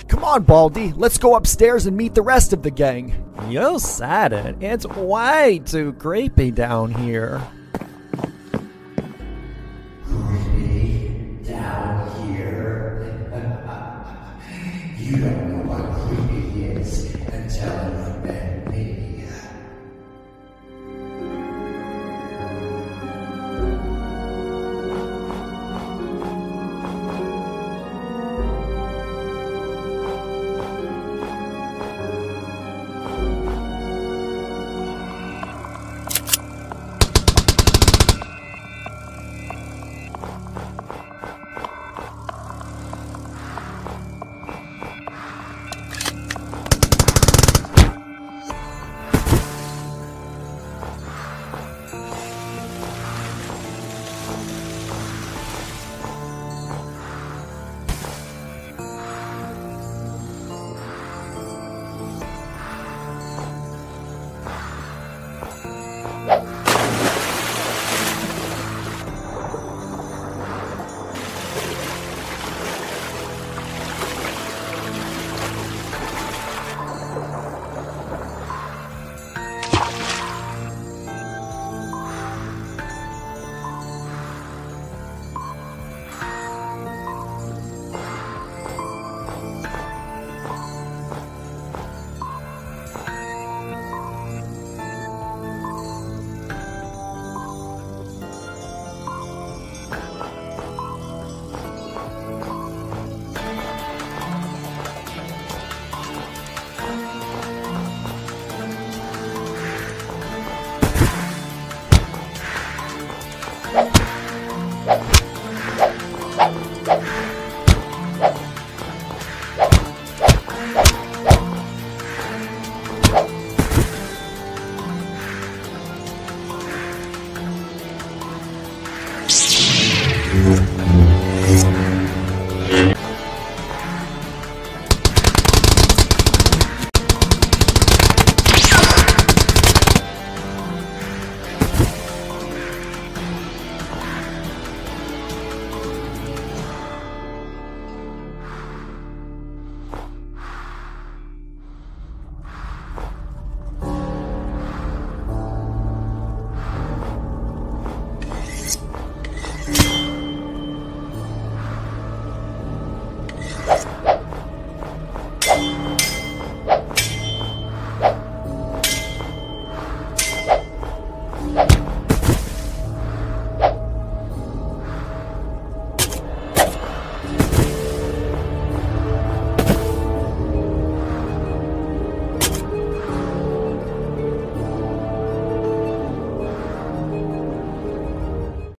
Come on, Baldy, let's go upstairs and meet the rest of the gang. You said it. It's way too creepy down here. Creepy down here? You don't know what creepy is until you've been